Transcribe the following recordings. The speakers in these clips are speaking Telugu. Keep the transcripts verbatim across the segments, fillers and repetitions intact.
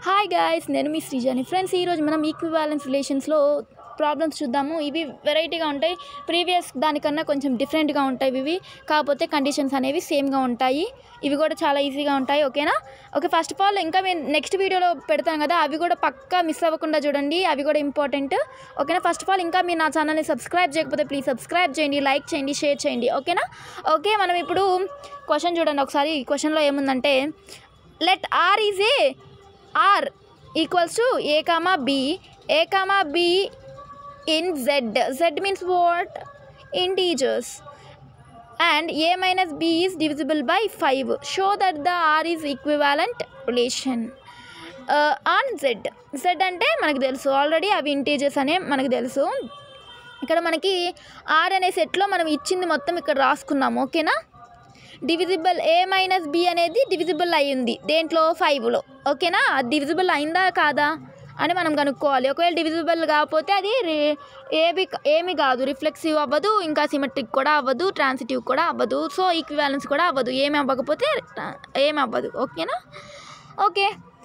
హాయ్ గాయ్స్, నేను మీ శ్రీజాని. ఫ్రెండ్స్, ఈరోజు మనం ఈక్వివాలెన్స్ రిలేషన్స్లో ప్రాబ్లమ్స్ చూద్దాము. ఇవి వెరైటీగా ఉంటాయి, ప్రీవియస్ దానికన్నా కొంచెం డిఫరెంట్గా ఉంటాయి ఇవి. కాకపోతే కండిషన్స్ అనేవి సేమ్గా ఉంటాయి. ఇవి కూడా చాలా ఈజీగా ఉంటాయి. ఓకేనా? ఓకే, ఫస్ట్ ఆఫ్ ఆల్ ఇంకా మేము నెక్స్ట్ వీడియోలో పెడతాం కదా, అవి కూడా పక్కా మిస్ అవ్వకుండా చూడండి, అవి కూడా ఇంపార్టెంట్. ఓకేనా? ఫస్ట్ ఆఫ్ ఆల్ ఇంకా మీరు నా ఛానల్ని సబ్స్క్రైబ్ చేయకపోతే ప్లీజ్ సబ్స్క్రైబ్ చేయండి, లైక్ చేయండి, షేర్ చేయండి. ఓకేనా? ఓకే, మనం ఇప్పుడు క్వశ్చన్ చూడండి ఒకసారి. ఈ క్వశ్చన్లో ఏముందంటే, let R is a R equals to A comma B, A comma B in Z. Z means what? Integers. And A minus B is divisible by five. Show that the R is equivalent relation. Uh, on Z. Z అంటే మనకు తెలుసు ఆల్రెడీ, అవి ఇంటీజర్స్ అనే మనకు తెలుసు. ఇక్కడ మనకి R అనే సెట్లో మనం ఇచ్చింది మొత్తం ఇక్కడ రాసుకున్నాము. ఓకేనా? డివిజిబుల్ ఏ మైనస్ బి అనేది డివిజిబుల్ అయ్యింది దేంట్లో, ఫైవ్లో. ఓకేనా? అది డివిజిబుల్ అయిందా కాదా అని మనం కనుక్కోవాలి. ఒకవేళ డివిజిబుల్ కాకపోతే అది ఏబి ఏమి కాదు, రిఫ్లెక్సివ్ అవ్వదు, ఇంకా సిమెట్రిక్ కూడా అవ్వదు, ట్రాన్సిటివ్ కూడా అవ్వదు, సో ఈక్వివాలెన్స్ కూడా అవ్వదు. ఏమి అవ్వకపోతే ఏమి అవ్వదు. ఓకేనా? ఓకే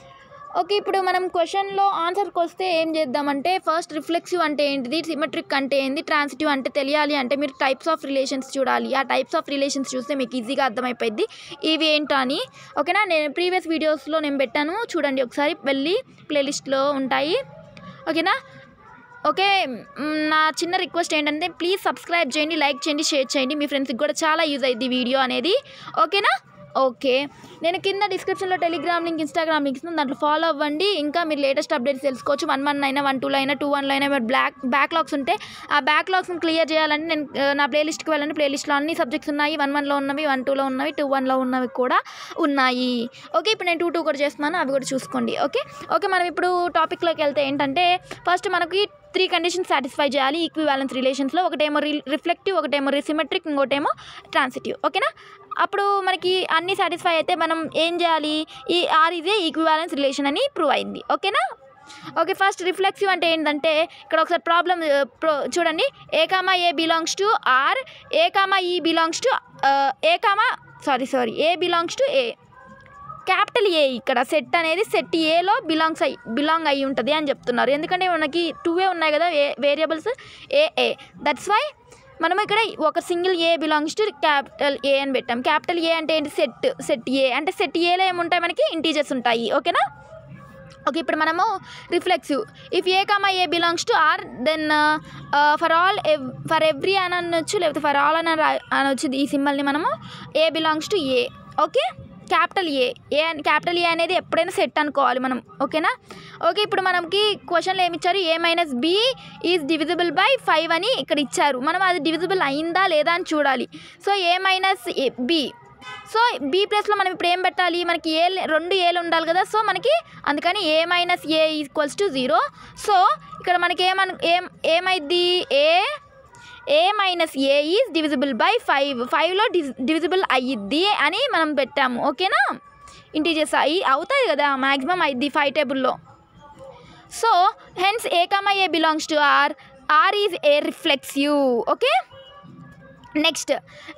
ఓకే ఇప్పుడు మనం క్వశ్చన్లో ఆన్సర్కి వస్తే ఏం చేద్దామంటే, ఫస్ట్ రిఫ్లెక్సివ్ అంటే ఏంటిది, సిమెట్రిక్ అంటే ఏంది, ట్రాన్సిటివ్ అంటే తెలియాలి అంటే మీరు టైప్స్ ఆఫ్ రిలేషన్స్ చూడాలి. ఆ టైప్స్ ఆఫ్ రిలేషన్స్ చూస్తే మీకు ఈజీగా అర్థమైపోయింది ఇవి ఏంటో అని. ఓకేనా? నేను ప్రీవియస్ వీడియోస్లో నేను పెట్టాను, చూడండి ఒకసారి, వెళ్ళి ప్లేలిస్ట్లో ఉంటాయి. ఓకేనా? ఓకే, నా చిన్న రిక్వెస్ట్ ఏంటంటే ప్లీజ్ సబ్స్క్రైబ్ చేయండి, లైక్ చేయండి, షేర్ చేయండి, మీ ఫ్రెండ్స్కి కూడా చాలా యూజ్ అయ్యింది వీడియో అనేది. ఓకేనా? ఓకే, నేను కింద డిస్క్రిప్షన్లో టెలిగ్రామ్ లింక్, ఇన్స్టాగ్రామ్ లింక్ ఇస్తున్నాను, దాంట్లో ఫాలో అవ్వండి. ఇంకా మీరు లేటెస్ట్ అప్డేట్స్ తెలుసుకోవచ్చు. వన్ వన్ అయినా, వన్ టూలో అయినా, టూ వన్లో అయినా మీరు బ్లాక్ బ్యాక్లాగ్స్ ఉంటే ఆ బ్యాక్లాగ్స్ని క్లియర్ చేయాలంటే నేను నా ప్లేలిస్ట్కి వెళ్ళండి. ప్లేలిస్ట్లో అన్ని సబ్జెక్ట్స్ ఉన్నాయి. వన్ వన్లో ఉన్నవి, వన్ టూలో ఉన్నవి, టూ వన్లో ఉన్నవి కూడా ఉన్నాయి. ఓకే, ఇప్పుడు నేను టూ టూ కూడా చేస్తున్నాను, అవి కూడా చూసుకోండి. ఓకే ఓకే మనం ఇప్పుడు టాపిక్లోకి వెళ్తే ఏంటంటే, ఫస్ట్ మనకి త్రీ కండిషన్స్ సాటిస్ఫై చేయాలి ఈక్వివాలెన్స్ రిలేషన్స్లో. ఒకటేమో రి రిఫ్లెక్టివ్, ఒకటేమో సిమెట్రిక్, ఇంకోటేమో ట్రాన్సిటివ్. ఓకేనా? అప్పుడు మనకి అన్నీ సాటిస్ఫై అయితే మనం ఏం చేయాలి, ఈ R is a equivalence relation అని ప్రూవ్ అయింది. ఓకేనా? ఓకే, ఫస్ట్ రిఫ్లెక్సివ్ అంటే ఏంటంటే, ఇక్కడ ఒకసారి ప్రాబ్లం చూడండి. A comma A belongs to R, A comma ఈ belongs to A comma sorry sorry A belongs to A. Capital A ఇక్కడ సెట్ అనేది సెట్ ఏలో బిలాంగ్స్ అయ్యి బిలాంగ్ అయ్యి ఉంటుంది అని చెప్తున్నారు. ఎందుకంటే మనకి టూ ఏ ఉన్నాయి కదా A variables, A A that's why మనం ఇక్కడ ఒక single A belongs to capital A అని పెట్టాం. క్యాపిటల్ ఏ అంటే ఏంటి, సెట్ సెట్ ఏ అంటే సెట్ ఏలో ఏముంటాయి, మనకి ఇంటీజర్స్ ఉంటాయి. ఓకేనా? ఓకే, ఇప్పుడు మనము reflexive, if A comma A belongs to R then for all for every అని అనొచ్చు, లేకపోతే ఫర్ ఆల్ అని అనొచ్చు. ఈ సింబల్ని మనము A belongs to A. Okay, capital A A capital A అనేది ఎప్పుడైనా సెట్ అనుకోవాలి మనం. ఓకేనా? ఓకే, ఇప్పుడు మనకి క్వశ్చన్లో ఏమి ఇచ్చారు, A minus B is divisible by five అని ఇక్కడ ఇచ్చారు. మనం అది డివిజిబుల్ అయిందా లేదా అని చూడాలి. So A minus B, so B ప్లేస్లో మనం ఇప్పుడు ఏం పెట్టాలి, మనకి ఏ రెండు ఏలు ఉండాలి కదా, సో మనకి అందుకని A minus A equals to zero. So ఇక్కడ మనకి ఏమను ఏం ఏమైద్ది, A A minus A is divisible by five, ఫైవ్లో డిజ్ డివిజిబుల్ అయ్యిద్ది అని మనం పెట్టాము. ఓకేనా? ఇంటీజర్స్ అయ్యి అవుతాయి కదా, మ్యాక్సిమం అయ్యిద్ది ఫైవ్ టేబుల్లో. So hence A comma A belongs to R, R is a reflexive. Okay, next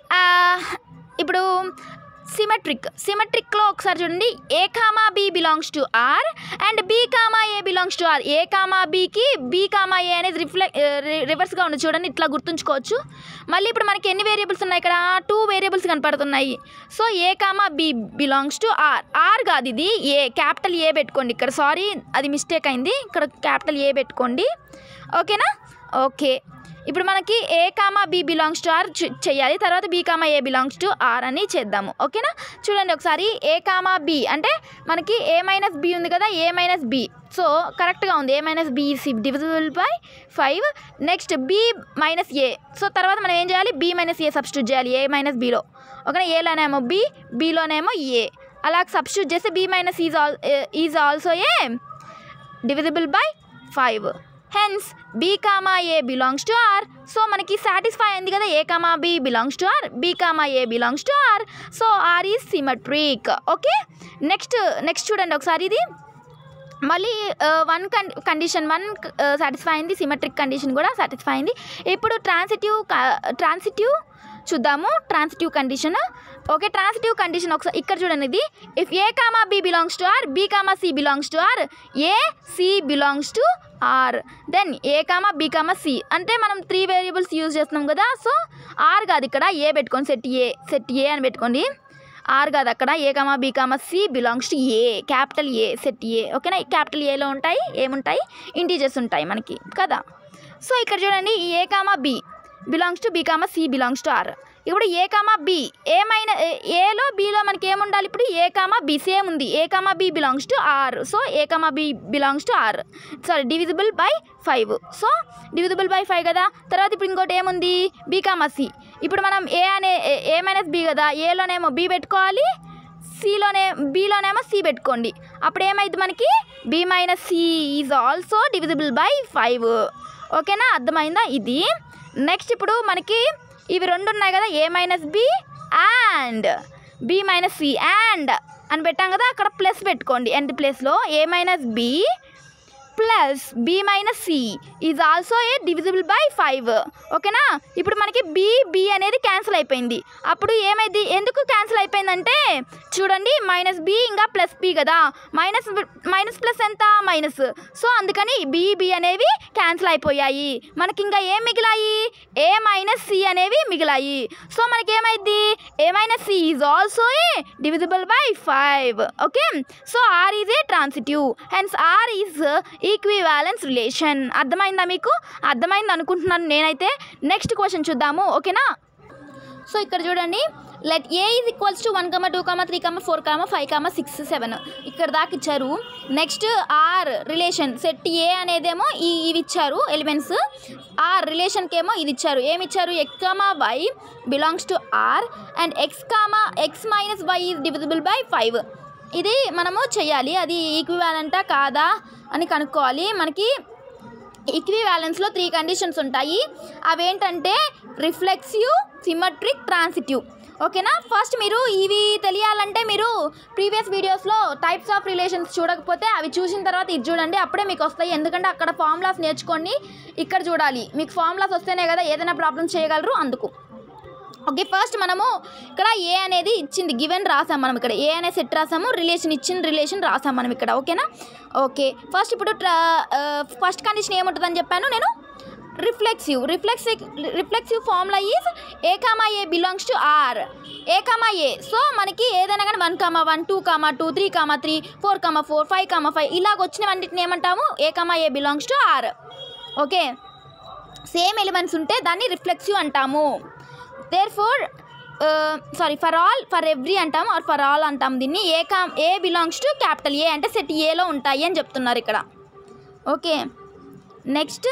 ఇప్పుడు సిమెట్రిక్. సిమెట్రిక్లో ఒకసారి చూడండి, A comma B belongs to R and B comma A belongs to R. A comma బికి బి కామా ఏ అనేది రిఫ్లెక్ రివర్స్గా ఉంది చూడండి, ఇట్లా గుర్తుంచుకోవచ్చు. మళ్ళీ ఇప్పుడు మనకి ఎన్ని వేరియబుల్స్ ఉన్నాయి, ఇక్కడ టూ వేరియబుల్స్ కనపడుతున్నాయి. So A comma B belongs to R, R కాదు ఇది ఏ, క్యాపిటల్ ఏ పెట్టుకోండి ఇక్కడ. సారీ, అది మిస్టేక్ అయింది, ఇక్కడ క్యాపిటల్ ఏ పెట్టుకోండి. ఓకేనా? ఓకే, ఇప్పుడు మనకి A comma B belongs to R చెయ్యాలి, తర్వాత B comma A belongs to R అని చేద్దాము. ఓకేనా? చూడండి ఒకసారి, ఏ కామా బి అంటే మనకి ఏ మైనస్ బి ఉంది కదా, ఏ మైనస్ బి, సో కరెక్ట్గా ఉంది. A minus B divisible by five. Next B minus A, so తర్వాత మనం ఏం చేయాలి, బి మైనస్ ఏ సబ్స్టిట్యూట్ చేయాలి ఏ మైనస్ బిలో. ఓకేనా? ఏలోనేమో బి, బిలోనేమో ఏ, అలా సబ్స్టిట్యూట్ చేస్తే B minus is all is also a divisible by five. Hence B comma A belongs to R. So మనకి సాటిస్ఫై అయింది కదా, A comma B belongs to R, B comma A belongs to R. So R is symmetric. Okay, next next చూడండి ఒకసారి, ఇది మళ్ళీ one come condition one satisfy అయింది, సిమెట్రిక్ కండిషన్ కూడా సాటిస్ఫై అయింది. ఇప్పుడు ట్రాన్సిటివ్ ట్రాన్సిటివ్ చూద్దాము transitive condition. Okay, transitive condition ఒకసారి ఇక్కడ చూడండి. ఇది if A comma B belongs to R, B comma C belongs to R, A C belongs to R, then A comma B comma C. అంటే మనం త్రీ వేరియబుల్స్ యూజ్ చేస్తున్నాం కదా, సో ఆర్ కాదు ఇక్కడ ఏ పెట్టుకోండి, సెట్ ఏ, సెట్ ఏ అని పెట్టుకోండి. ఆర్ కాదు అక్కడ, A comma B comma C belongs to A, capital A, set A. ఓకేనా, క్యాపిటల్ ఏలో ఉంటాయి ఏముంటాయి, ఇంటీజర్స్ ఉంటాయి మనకి కదా. సో ఇక్కడ చూడండి, A comma B belongs to B comma C belongs to R. ఇప్పుడు ఏ కామా బి, ఏమైనా ఏలో బిలో మనకి ఏముండాలి, ఇప్పుడు ఏ కామా బి సేమ్ ఉంది, A comma B belongs to R. So A comma B belongs to R, sorry divisible by five. So divisible by five కదా. తర్వాత ఇప్పుడు ఇంకోటి ఏముంది, బి కామా సి. ఇప్పుడు మనం ఏ అనే ఏ మైనస్ బి కదా, ఏలోనేమో బి పెట్టుకోవాలి, సిలోనే బిలోనేమో సి పెట్టుకోండి. అప్పుడు ఏమైంది మనకి, B minus C is also divisible by five. ఓకేనా, అర్థమైందా ఇది. నెక్స్ట్ ఇప్పుడు మనకి ఇవి రెండు ఉన్నాయి కదా, A minus B and B minus C and అని పెట్టాం కదా, అక్కడ ప్లస్ పెట్టుకోండి ఎండ్ ప్లేస్లో. A minus B plus B minus C is also a divisible by five. ఓకేనా, ఇప్పుడు మనకి బి బి అనేది క్యాన్సిల్ అయిపోయింది. అప్పుడు ఏమైంది, ఎందుకు క్యాన్సిల్ అయిపోయిందంటే చూడండి, మైనస్ బి ఇంకా ప్లస్ బి కదా, మైనస్ మైనస్ ప్లస్ ఎంత మైనస్. సో అందుకని బి బి అనేవి క్యాన్సిల్ అయిపోయాయి. మనకి ఇంకా ఏం మిగిలాయి, ఏ మైనస్ సి అనేవి మిగిలాయి. సో మనకి ఏమైంది, A minus C is also a divisible by five. Okay, so R is a transitive, hence R is equivalence relation. అర్థమైందా మీకు, అర్థమైంది అనుకుంటున్నాను నేనైతే. నెక్స్ట్ క్వశ్చన్ చూద్దాము. ఓకేనా, సో ఇక్కడ చూడండి, let A is equals to one comma two comma three comma four comma five comma six seven ఇక్కడ దాకా ఇచ్చారు. Next R relation, set A అనేదేమో ఈ ఇవి ఇచ్చారు ఎలిమెంట్స్, ఆర్ రిలేషన్కి ఏమో ఇది ఇచ్చారు. ఏమి ఇచ్చారు, X comma Y belongs to R and X comma X minus why is divisible by five. ఇది మనము చేయాలి, అది ఈక్వివాలెంటా కాదా అని కనుక్కోవాలి. మనకి ఈక్వివాలెన్స్లో త్రీ కండిషన్స్ ఉంటాయి, అవేంటంటే రిఫ్లెక్సివ్, సిమెట్రిక్, ట్రాన్సిటివ్. ఓకేనా, ఫస్ట్ మీరు ఇవి తెలియాలంటే మీరు ప్రీవియస్ వీడియోస్లో టైప్స్ ఆఫ్ రిలేషన్స్ చూడకపోతే అవి చూసిన తర్వాత ఇది చూడండి, అప్పుడే మీకు వస్తాయి. ఎందుకంటే అక్కడ ఫార్ములాస్ నేర్చుకొని ఇక్కడ చూడాలి, మీకు ఫార్ములాస్ వస్తేనే కదా ఏదైనా ప్రాబ్లమ్ చేయగలరు, అందుకు. ఓకే, ఫస్ట్ మనము ఇక్కడ ఏ అనేది ఇచ్చింది గివెన్ రాసాం మనం, ఇక్కడ ఏ అనే సెట్ రాసాము, రిలేషన్ ఇచ్చిన రిలేషన్ రాసాం మనం ఇక్కడ. ఓకేనా, ఓకే ఫస్ట్ ఇప్పుడు ఫస్ట్ కండిషన్ ఏముంటుందని చెప్పాను నేను, reflexive. Reflexive reflexive formula is A comma A belongs to R, A comma A. So మనకి ఏదైనా కానీ one comma one, two comma two, three comma three, four comma four, five comma five ఇలాగ వచ్చినవన్నిటిని ఏమంటాము, A comma A belongs to R. Okay, same elements ఉంటే దాన్ని రిఫ్లెక్సివ్ అంటాము. There four sorry for all, for every అంటాము, ఆర్ ఫర్ ఆల్ అంటాము దీన్ని. A comma A belongs to capital A అంటే సెట్ ఏలో ఉంటాయి అని చెప్తున్నారు ఇక్కడ. Okay, next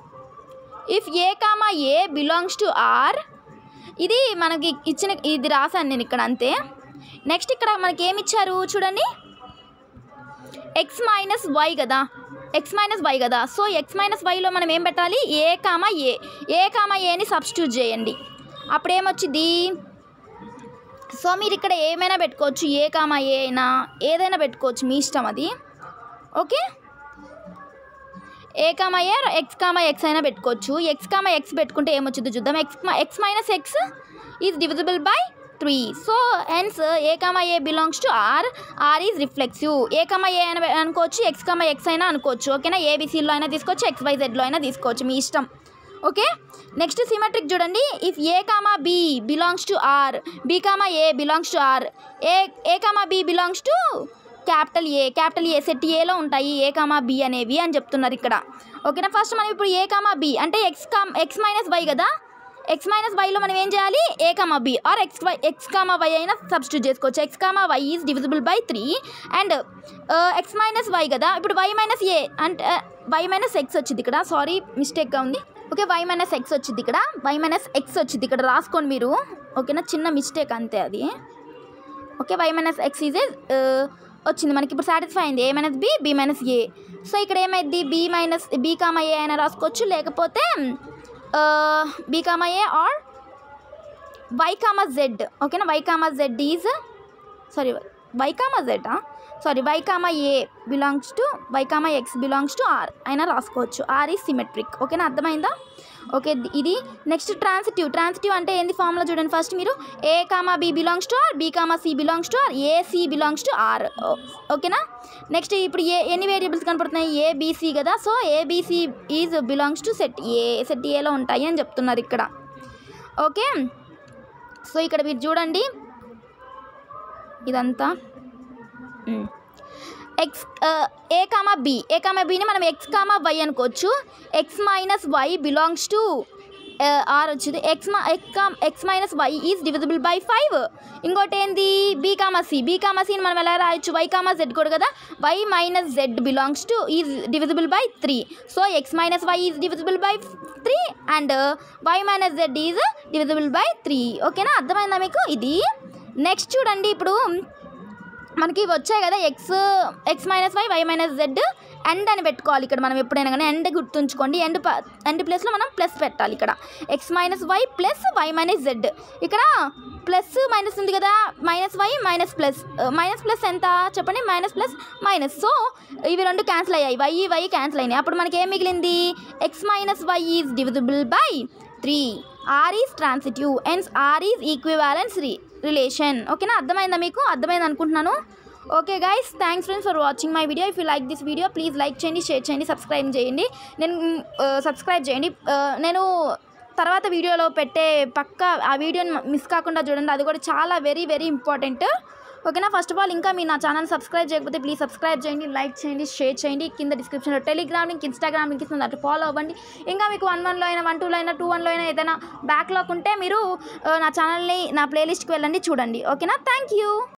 if A comma A belongs to R, ఇది మనకి ఇచ్చిన ఇది రాశాను నేను ఇక్కడ అంతే. నెక్స్ట్ ఇక్కడ మనకి ఏమి ఇచ్చారు చూడండి, ఎక్స్ మైనస్ వై కదా, ఎక్స్ మైనస్ వై కదా. సో ఎక్స్ మైనస్ వైలో మనం ఏం పెట్టాలి, A comma A, A comma ఏని సబ్స్టిట్యూట్ చేయండి, అప్పుడేమొచ్చింది. సో మీరు ఇక్కడ ఏమైనా పెట్టుకోవచ్చు, ఏ కామా ఏ అయినా ఏదైనా పెట్టుకోవచ్చు, మీ ఇష్టం అది. Okay, A comma A, X comma X అయినా పెట్టుకోవచ్చు. ఎక్స్ కామా ఎక్స్ పెట్టుకుంటే ఏమొచ్చిందో చూద్దాం. X X minus X is divisible by three. So hence A comma A belongs to R, R is reflexive. A comma A అయినా అనుకోవచ్చు, ఎక్స్ కామా ఎక్స్ అయినా అనుకోవచ్చు. ఓకేనా, ఏబిసిలో అయినా తీసుకోవచ్చు, ఎక్స్ వై జెడ్లో అయినా తీసుకోవచ్చు, మీ ఇష్టం. ఓకే, నెక్స్ట్ సిమెట్రిక్ చూడండి, if A comma B belongs to R, B comma A belongs to R, A A comma B belongs to capital A, capital A set ఏలో ఉంటాయి ఏ కామా బి అనేవి అని చెప్తున్నారు ఇక్కడ. ఓకేనా, ఫస్ట్ మనం ఇప్పుడు ఏ కామా బి అంటే X comma X minus Y కదా, ఎక్స్ మైనస్ వైలో మనం ఏం చేయాలి, A comma B or X Y X comma Y అయినా సబ్స్టిట్యూట్ చేసుకోవచ్చు. X comma Y is divisible by three and X minus Y కదా, ఇప్పుడు వై మైనస్ ఏ అంటే వై మైనస్ ఎక్స్ వచ్చింది ఇక్కడ, సారీ మిస్టేక్గా ఉంది. ఓకే, వై మైనస్ ఎక్స్ వచ్చింది ఇక్కడ, వై మైనస్ ఎక్స్ వచ్చింది ఇక్కడ రాసుకోండి మీరు. ఓకేనా, చిన్న మిస్టేక్ అంతే అది. Okay, Y minus X is వచ్చింది మనకి ఇప్పుడు సాటిస్ఫై అయింది, A minus B, B minus A. So ఇక్కడ ఏమైంది, B minus B comma A అయినా రాసుకోవచ్చు, లేకపోతే B comma A or Y comma Z. ఓకేనా, Y comma Z is sorry Y comma Z sorry Y comma A belongs to Y comma X belongs to R అయినా రాసుకోవచ్చు. R is symmetric. ఓకేనా, అర్థమైందా. ఓకే, ఇది నెక్స్ట్ ట్రాన్సిటివ్. ట్రాన్సిటివ్ అంటే ఏంది ఫార్ములా చూడండి. ఫస్ట్ మీరు A comma B belongs to R, B comma C belongs to R, A C belongs to R. ఓకేనా. నెక్స్ట్ ఇప్పుడు ఏ ఎన్ని వేరియబుల్స్ కనపడుతున్నాయి, ఏబిసి కదా. So A B C is belongs to set A, set ఏలో ఉంటాయి అని చెప్తున్నారు ఇక్కడ. ఓకే, సో ఇక్కడ మీరు చూడండి ఇదంతా x a comma b, a comma బిని మనం ఎక్స్ కామా వై అనుకోవచ్చు. X minus y belongs to R వచ్చింది. X x X minus why is divisible by five. ఇంకోటి ఏంది b comma c, b comma సిని మనం ఎలా రాయొచ్చు, వై కామా జెడ్ కూడా కదా. Y minus z belongs to is divisible by three. So X minus why is divisible by three and y minus z is divisible by three. ఓకేనా, అర్థమైందా మీకు ఇది. నెక్స్ట్ చూడండి, ఇప్పుడు మనకి వచ్చాయి కదా x X minus y, y minus z, and అని పెట్టుకోవాలి ఇక్కడ మనం ఎప్పుడైనా కానీ. ఎండ్ గుర్తుంచుకోండి, ఎండ్ ఎండ్ ప్లేస్లో మనం ప్లస్ పెట్టాలి ఇక్కడ. X minus y plus y minus z. ఇక్కడ ప్లస్ మైనస్ ఉంది కదా, minus y minus plus. Minus plus ఎంత చెప్పండి, మైనస్ ప్లస్ మైనస్. సో ఇవి రెండు క్యాన్సిల్ అయ్యాయి, వై వై క్యాన్సిల్ అయినాయి. అప్పుడు మనకి ఏం మిగిలింది, x minus why is divisible by three. R is transitive, hence R is equivalence రి రిలేషన్. ఓకేనా, అర్థమైందా మీకు, అర్థమైంది అనుకుంటున్నాను. Okay guys, thanks friends for watching my video. If you like this video please like చేయండి, షేర్ చేయండి, సబ్స్క్రైబ్ చేయండి. నేను సబ్స్క్రైబ్ చేయండి. నేను తర్వాత వీడియోలో పెట్టే పక్క ఆ వీడియోని మిస్ కాకుండా చూడండి, అది కూడా చాలా వెరీ వెరీ ఇంపార్టెంట్. ఓకేనా. ఫస్ట్ ఆఫ్ ఆల్ ఇంకా మీరు నా ఛానల్ సబ్స్క్రైబ్ చేయకపోతే ప్లీజ్ సబ్స్క్రైబ్ చేయండి, లైక్ చేయండి, షేర్ చేయండి. కింద డిస్క్రిప్షన్లో టెలిగ్రామ్ లింక్, ఇన్స్టాగ్రామ్ లింక్ ఇస్తుంది, అటు ఫాలో అవ్వండి. ఇంకా మీకు వన్ వన్లో అయినా, వన్ టూలో అయినా, టూ వన్లో అయినా ఏదైనా బ్యాక్లాగ్ ఉంటే మీరు నా ఛానల్ని, నా ప్లేలిస్ట్కి వెళ్ళండి, చూడండి. ఓకేనా, థ్యాంక్ యూ.